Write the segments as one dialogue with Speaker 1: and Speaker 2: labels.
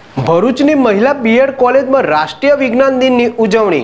Speaker 1: ભરૂચની મહિલા બીએડ કોલેજમાં રાષ્ટ્રીય વિજ્ઞાન દિનની ઉજવણી।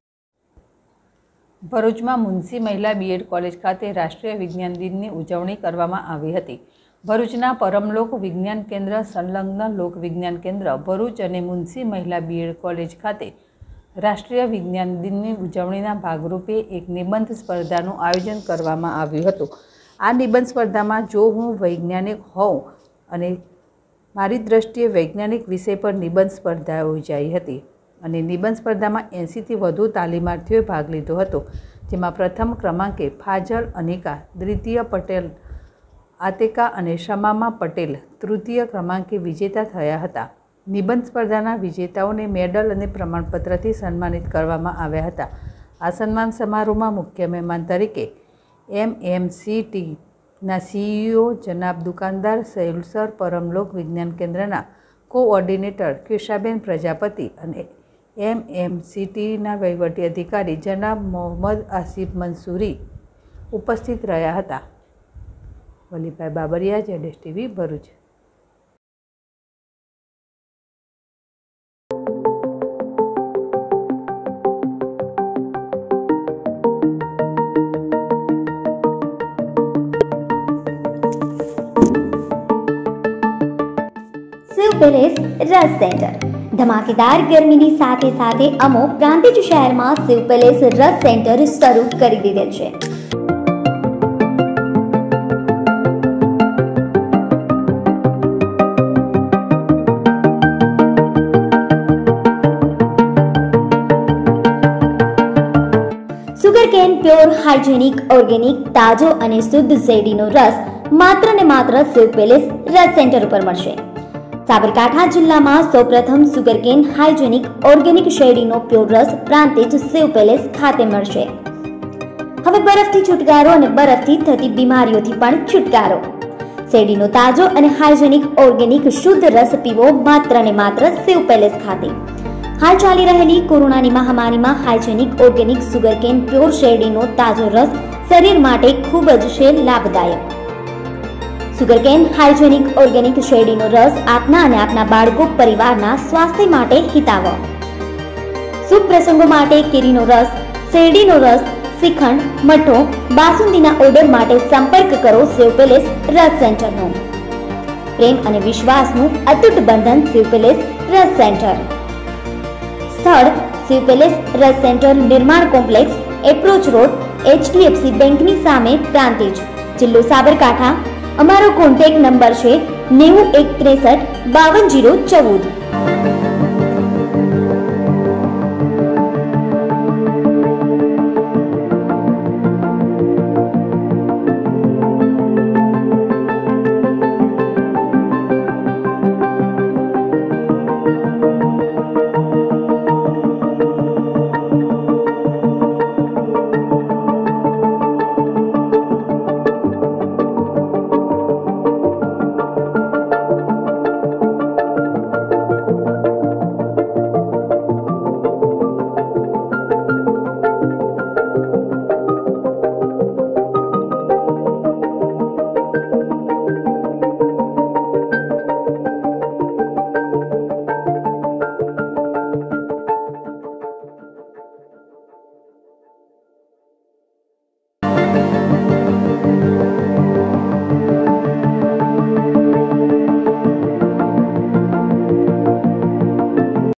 Speaker 2: ભરૂચમાં મુનસી મહિલા બીએડ કોલેજ ખાતે રાષ્ટ્રીય વિજ્ઞાન દિનની ઉજવણી કરવામાં આવી હતી। ભરૂચના પરમલોક વિજ્ઞાન કેન્દ્ર, સંલગ્ન લોક વિજ્ઞાન કેન્દ્ર ભરૂચ અને મુનસી મહિલા બીએડ કોલેજ ખાતે રાષ્ટ્રીય વિજ્ઞાન દિનની ઉજવણીના ભાગરૂપે એક નિબંધ સ્પર્ધાનું આયોજન કરવામાં આવ્યું હતું। આ નિબંધ સ્પર્ધામાં જો હું વૈજ્ઞાનિક હોઉં અને મારી દ્રષ્ટિએ વૈજ્ઞાનિક વિષય પર નિબંધ સ્પર્ધા યોજાઈ હતી અને નિબંધ સ્પર્ધામાં 80થી વધુ તાલીમાર્થીઓએ ભાગ લીધો હતો, જેમાં પ્રથમ ક્રમાંકે ફાજલ અનિકા, દ્વિતીય પટેલ આતિકા અને શમામા પટેલ તૃતીય ક્રમાંકે વિજેતા થયા હતા। નિબંધ સ્પર્ધાના વિજેતાઓને મેડલ અને પ્રમાણપત્રથી સન્માનિત કરવામાં આવ્યા હતા। આ સન્માન સમારોહમાં મુખ્ય મહેમાન તરીકે MMCTના CEO જનાબ દુકાનદાર સૈલસર, પરમલોક વિજ્ઞાન કેન્દ્રના કોઓર્ડિનેટર કેશાબેન પ્રજાપતિ અને MMCTના વહીવટી અધિકારી જનાબ મોહમ્મદ આસિફ મંસૂરી ઉપસ્થિત રહ્યા હતા। Valibhai Babariya, ZSTV, Bharuch.
Speaker 3: Shiv palace Ras centre धमाकेदार गर्मी साथे साथे अमो प्रांतिज शहर में शिव पैलेस रस सेंटर शुरू કરી દીધેલ છે। સુગરકેન પ્યોર હાઇજેનિક ઓર્ગેનિક તાજો અને શુદ્ધ શેરડીનો રસ માત્ર ને માત્ર શિવ પેલેસ રસ સેન્ટર ઉપર મળશે। સાબરકાંઠા જિલ્લામાં સૌપ્રથમ સુગરકેન હાઇજેનિક ઓર્ગેનિક શેરડીનો પ્યોર રસ પ્રાંતિજ શિવ પેલેસ ખાતે મળશે। હવે બરફથી છુટકારો અને બરફથી થતી બીમારીઓથી પણ છુટકારો। શેરડીનો તાજો અને હાઇજેનિક ઓર્ગેનિક શુદ્ધ રસ પીવો માત્ર ને માત્ર શિવ પેલેસ ખાતે। હાલ ચાલી રહેલી કોરોનાની મહામારીમાં હાઇજેનિક ઓર્ગેનિક સુગરકેન પ્યોર શેરડીનો તાજો રસ શરીર માટે ખૂબ જ છે લાભદાયક। સુગરકેન હાઇજેનિક ઓર્ગેનિક શેરડીનો રસ આપના અને આપના બાળકો પરિવારના સ્વાસ્થ્ય માટે હિતાવહ। શુભ પ્રસંગો માટે કેરીનો રસ, શેરડીનો રસ, શ્રીખંડ, મઠો, બાસુંદીના ઓર્ડર માટે સંપર્ક કરો શિવ પેલેસ રસ સેન્ટરનો। પ્રેમ અને વિશ્વાસનું અતૂટ બંધન શિવ પેલેસ રસ સેન્ટર। સ્થળ Shiv palace Ras centre, Nirman complex, approach road, HDFC બેંકની સામે, પ્રાંતિજ, જિલ્લો સાબરકાંઠા। અમારો કોન્ટેક્ટ નંબર છે 9163 52 014।